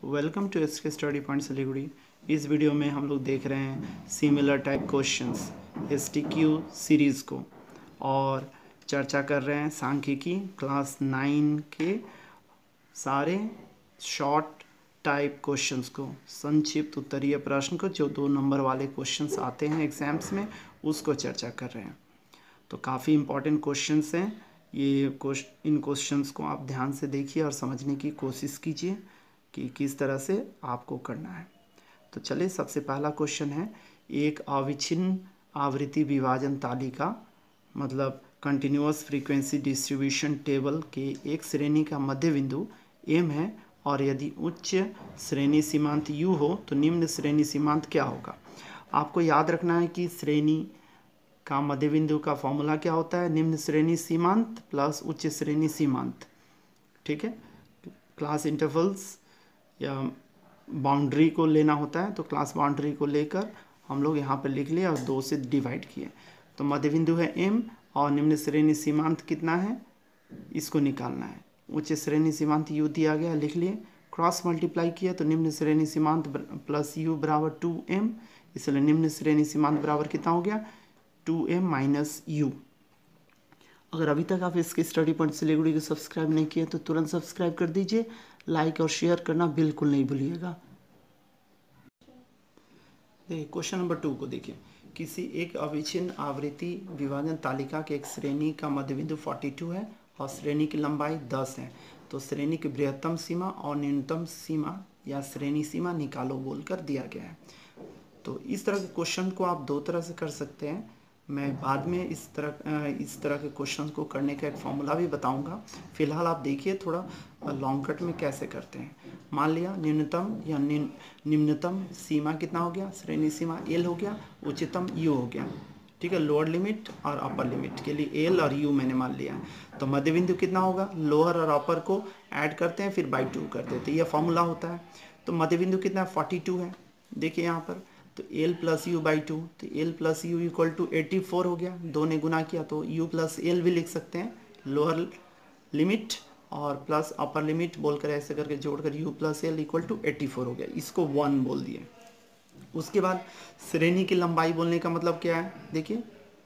Welcome to SK study point Siliguri. इस video में हम लोग देख रहे हैं similar type questions STQ series को और चर्चा कर रहे हैं सांख्यिकी क्लास 9 के सारे शॉर्ट टाइप क्वेश्चंस को, संक्षिप्त उत्तरीय प्रश्न को, जो 2 नंबर वाले क्वेश्चंस आते हैं एग्जाम्स में, उसको चर्चा कर रहे हैं। तो काफ़ी इम्पॉर्टेंट क्वेश्चंस हैं ये। इन क्वेश्चंस को आप ध्यान से देखिए और समझने की कोशिश कीजिए कि किस तरह से आपको करना है। तो चलिए, सबसे पहला क्वेश्चन है, एक अविच्छिन्न आवृत्ति विभाजन तालिका मतलब कंटिन्यूअस फ्रीक्वेंसी डिस्ट्रीब्यूशन टेबल के एक श्रेणी का मध्य बिंदु m है और यदि उच्च श्रेणी सीमांत u हो तो निम्न श्रेणी सीमांत क्या होगा। आपको याद रखना है कि श्रेणी का मध्य बिंदु का फॉर्मूला क्या होता है, निम्न श्रेणी सीमांत प्लस उच्च श्रेणी सीमांत। ठीक है, क्लास इंटरवल्स या बाउंड्री को लेना होता है, तो क्लास बाउंड्री को लेकर हम लोग यहाँ पर लिख लिए और 2 से डिवाइड किए। तो मध्य बिंदु है m और निम्न श्रेणी सीमांत कितना है, इसको निकालना है। उच्च श्रेणी सीमांत u दिया गया, लिख लिए। क्रॉस मल्टीप्लाई किया तो निम्न श्रेणी सीमांत प्लस u बराबर 2m, इसलिए निम्न श्रेणी सीमांत बराबर कितना हो गया, 2m माइनस u। अगर अभी तक आप इसके स्टडी पॉइंट सिलीगुड़ी को सब्सक्राइब नहीं किए तो तुरंत सब्सक्राइब कर दीजिए, लाइक और शेयर करना बिल्कुल नहीं भूलिएगा। देखिए क्वेश्चन नंबर 2 को देखिए, किसी एक अविच्छिन्न आवृत्ति विभाजन तालिका के एक श्रेणी का मध्य बिंदु 42 है और श्रेणी की लंबाई 10 है, तो श्रेणी की बृहत्तम सीमा और न्यूनतम सीमा या श्रेणी सीमा निकालो बोलकर दिया गया है। तो इस तरह के क्वेश्चन को आप 2 तरह से कर सकते हैं। मैं बाद में इस तरह के क्वेश्चन को करने का एक फॉर्मूला भी बताऊंगा। फिलहाल आप देखिए थोड़ा लॉन्ग कट में कैसे करते हैं। मान लिया न्यूनतम या निम्नतम सीमा कितना हो गया, श्रेणी सीमा L हो गया, उच्चतम U हो गया। ठीक है, लोअर लिमिट और अपर लिमिट के लिए L और U मैंने मान लिया। तो मध्य बिंदु कितना होगा, लोअर और अपर को ऐड करते हैं फिर बाई 2 कर देते हैं, यह फॉर्मूला होता है। तो मध्य बिंदु कितना 42 है, देखिए यहाँ पर, तो L प्लस U बाई 2, तो L plus U equal to 84 हो गया। 2 ने गुना किया तो U प्लस L भी लिख सकते हैं, लोअर लिमिट और प्लस अपर लिमिट बोलकर ऐसे करके जोड़कर U plus L equal to 84 हो गया, इसको 1 बोल दिए। उसके बाद श्रेणी की लंबाई बोलने का मतलब क्या है, देखिए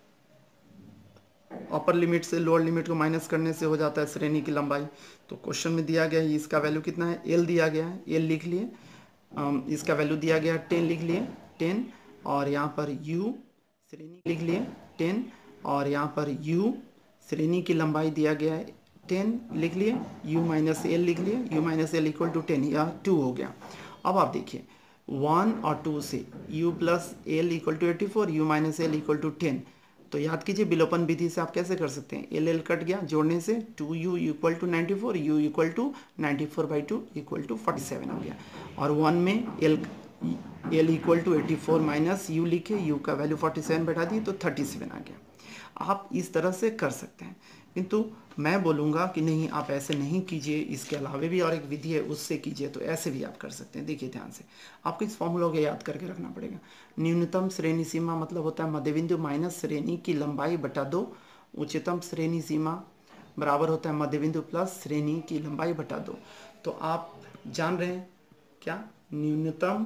अपर लिमिट से लोअर लिमिट को माइनस करने से हो जाता है श्रेणी की लंबाई। तो क्वेश्चन में दिया गया है इसका वैल्यू कितना है, L दिया गया है, L लिख लिए। इसका वैल्यू दिया गया 10 लिख लिए, 10, और यहाँ पर U श्रेणी लिख लिए 10, और यहाँ पर U श्रेणी की लंबाई दिया गया है 10 लिख लिए, U माइनस L लिख लिए, U minus L equal to 10, या 2 हो गया। अब आप देखिए 1 और 2 से U plus L equal to 84, U minus L equal to 10। तो याद कीजिए विलोपन विधि से आप कैसे कर सकते हैं, L कट गया, जोड़ने से 2U equal to 94, U equal to 94/2 equal to 47 हो गया। और 1 में L equal to 84 minus U लिखे, U का वैल्यू 47 बैठा दिए तो 37 आ गया। आप इस तरह से कर सकते हैं, किंतु मैं बोलूँगा कि नहीं, आप ऐसे नहीं कीजिए, इसके अलावा भी और एक विधि है उससे कीजिए, तो ऐसे भी आप कर सकते हैं। देखिए ध्यान से, आपको इस फॉर्मूला को याद करके रखना पड़ेगा। न्यूनतम श्रेणी सीमा मतलब होता है मध्य बिंदु माइनस श्रेणी की लंबाई बटा 2, उच्चतम श्रेणी सीमा बराबर होता है मध्य बिंदु प्लस श्रेणी की लंबाई बटा 2। तो आप जान रहे हैं क्या, न्यूनतम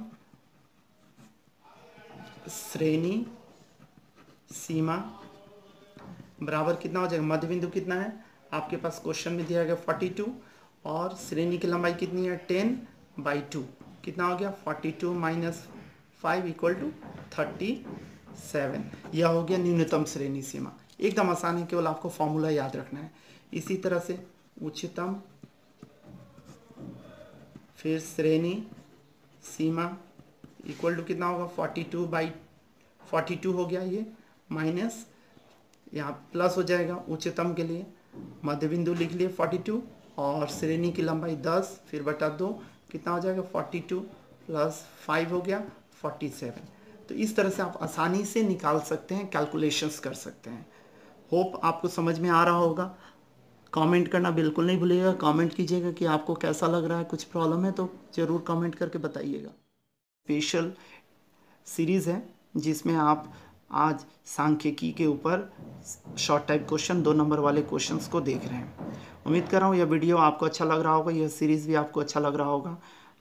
श्रेणी सीमा बराबर कितना हो जाएगा, मध्य बिंदु कितना है आपके पास क्वेश्चन में दिया गया 42, और श्रेणी की लंबाई कितनी है 10/2, कितना हो गया 42 माइनस 5 इक्वल टू 37। यह हो गया न्यूनतम श्रेणी सीमा। एकदम आसान है, केवल आपको फॉर्मूला याद रखना है। इसी तरह से उच्चतम फिर श्रेणी सीमा इक्वल टू कितना होगा 42/42 हो गया, ये माइनस यहाँ प्लस हो जाएगा उच्चतम के लिए, मध्य बिंदु लिख लिए 42 और श्रेणी की लंबाई 10 फिर बटा 2, कितना हो जाएगा 42 प्लस 5 हो गया 47। तो इस तरह से आप आसानी से निकाल सकते हैं, कैलकुलेशंस कर सकते हैं। होप आपको समझ में आ रहा होगा। कमेंट करना बिल्कुल नहीं भूलिएगा, कमेंट कीजिएगा कि आपको कैसा लग रहा है, कुछ प्रॉब्लम है तो ज़रूर कमेंट करके बताइएगा। स्पेशल सीरीज़ है जिसमें आप आज सांख्यिकी के ऊपर शॉर्ट टाइप क्वेश्चन 2 नंबर वाले क्वेश्चंस को देख रहे हैं। उम्मीद कर रहा हूँ यह वीडियो आपको अच्छा लग रहा होगा, यह सीरीज़ भी आपको अच्छा लग रहा होगा।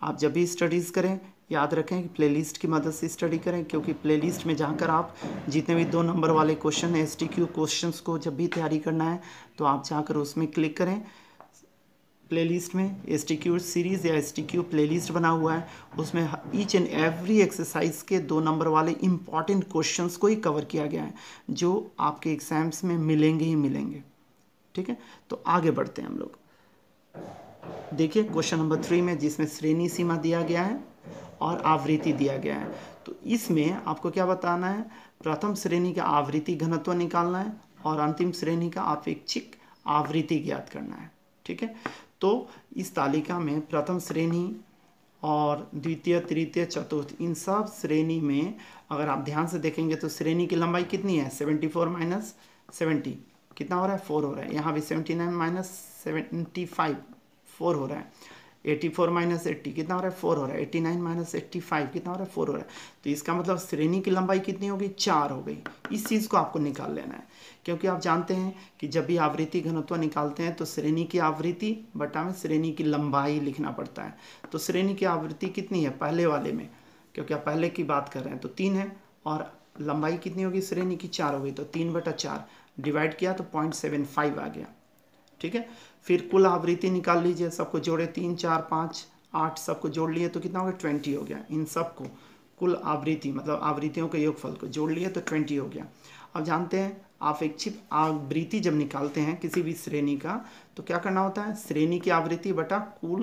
आप जब भी स्टडीज़ करें याद रखें कि प्लेलिस्ट की मदद से स्टडी करें, क्योंकि प्लेलिस्ट में जाकर आप जितने भी 2 नंबर वाले क्वेश्चन हैं STQ क्वेश्चंस को जब भी तैयारी करना है तो आप जाकर उसमें क्लिक करें। प्लेलिस्ट में STQ सीरीज़ या STQ प्लेलिस्ट बना हुआ है, उसमें ईच एंड एवरी एक्सरसाइज के 2 नंबर वाले इम्पॉर्टेंट क्वेश्चंस को ही कवर किया गया है जो आपके एग्जाम्स में मिलेंगे ही मिलेंगे। ठीक है, तो आगे बढ़ते हैं हम लोग। देखिए क्वेश्चन नंबर 3 में, जिसमें श्रेणी सीमा दिया गया है और आवृत्ति दिया गया है, तो इसमें आपको क्या बताना है, प्रथम श्रेणी का आवृत्ति घनत्व निकालना है और अंतिम श्रेणी का अपेक्षिक आवृत्ति ज्ञात करना है। ठीक है, तो इस तालिका में प्रथम श्रेणी और द्वितीय, तृतीय, चतुर्थ, इन सब श्रेणी में अगर आप ध्यान से देखेंगे तो श्रेणी की लंबाई कितनी है, 74 माइनस 70 कितना हो रहा है, 4 हो रहा है। यहाँ भी 79 माइनस 75 4 हो रहा है। 84 माइनस 80 कितना हो रहा है, 4 हो रहा है। 89 माइनस 85 कितना हो रहा है, 4 हो रहा है। तो इसका मतलब श्रेणी की लंबाई कितनी होगी, 4 हो गई। इस चीज़ को आपको निकाल लेना है, क्योंकि आप जानते हैं कि जब भी आवृत्ति घनत्व निकालते हैं तो श्रेणी की आवृत्ति बटा में श्रेणी की लंबाई लिखना पड़ता है। तो श्रेणी की आवृत्ति कितनी है पहले वाले में, क्योंकि आप पहले की बात कर रहे हैं, तो 3 है और लंबाई कितनी होगी श्रेणी की, 4 हो गई। तो 3/4 डिवाइड किया तो 0.75 आ गया। ठीक है, फिर कुल आवृत्ति निकाल लीजिए, सबको जोड़े 3, 4, 5, 8 सबको जोड़ लिए तो कितना हो गया, 20 हो गया। इन सबको कुल आवृत्ति मतलब आवृत्तियों के योगफल को जोड़ लिए तो 20 हो गया। अब जानते हैं अपेक्षित आवृत्ति जब निकालते हैं किसी भी श्रेणी का तो क्या करना होता है, श्रेणी की आवृत्ति बटा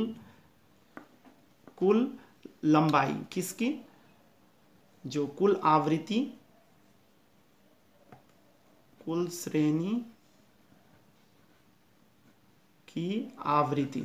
कुल लंबाई किसकी, जो कुल आवृत्ति, कुल श्रेणी की आवृत्ति,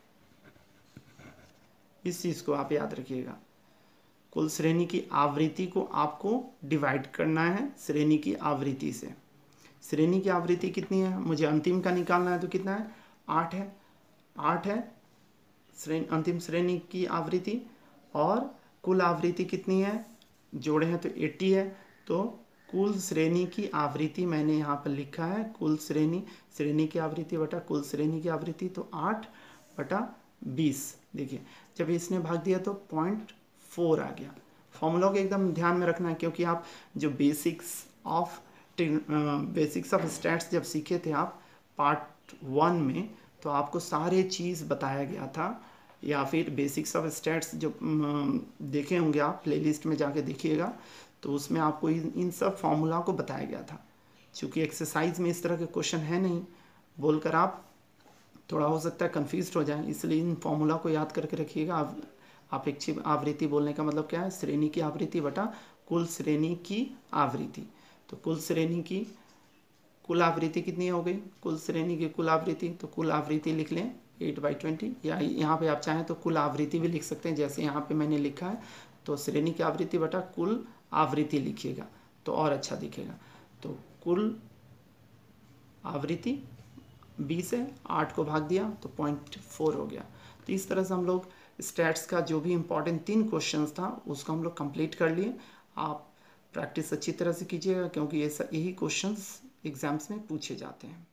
इस चीज को आप याद रखिएगा। कुल श्रेणी की आवृत्ति को आपको डिवाइड करना है श्रेणी की आवृत्ति से। श्रेणी की आवृत्ति कितनी है, मुझे अंतिम का निकालना है, तो कितना है, 8 है। 8 है अंतिम श्रेणी की आवृत्ति, और कुल आवृत्ति कितनी है, जोड़े हैं तो 80 है। तो कुल श्रेणी की आवृत्ति मैंने यहाँ पर लिखा है, कुल श्रेणी की आवृत्ति बटा कुल श्रेणी की आवृत्ति, तो 8/20। देखिए जब इसने भाग दिया तो 0.4 आ गया। फॉर्मूला को एकदम ध्यान में रखना है, क्योंकि आप जो बेसिक्स ऑफ स्टैट्स जब सीखे थे आप पार्ट 1 में, तो आपको सारे चीज़ बताया गया था, या फिर बेसिक्स ऑफ स्टैट्स जो देखे होंगे आप प्लेलिस्ट में जाके देखिएगा, तो उसमें आपको इन सब फॉर्मूला को बताया गया था। क्योंकि एक्सरसाइज में इस तरह के क्वेश्चन है नहीं बोलकर आप थोड़ा हो सकता है कंफ्यूज हो जाए, इसलिए इन फॉर्मूला को याद करके रखिएगा। अपेक्षित आवृत्ति बोलने का मतलब क्या है, श्रेणी की आवृत्ति बटा कुल श्रेणी की आवृत्ति। तो कुल श्रेणी की कुल आवृत्ति कितनी हो गई, कुल श्रेणी की कुल आवृत्ति, तो कुल आवृत्ति लिख लें 8/20, या यहाँ पे आप चाहें तो कुल आवृत्ति भी लिख सकते हैं, जैसे यहाँ पे मैंने लिखा है। तो श्रेणी की आवृत्ति बटा कुल आवृत्ति लिखिएगा तो और अच्छा दिखेगा। तो कुल आवृत्ति 20 है, 8 को भाग दिया तो 0.4 हो गया। तो इस तरह से हम लोग स्टैट्स का जो भी इम्पोर्टेंट 3 क्वेश्चंस था उसको हम लोग कंप्लीट कर लिए। आप प्रैक्टिस अच्छी तरह से कीजिएगा, क्योंकि यही क्वेश्चंस एग्जाम्स में पूछे जाते हैं।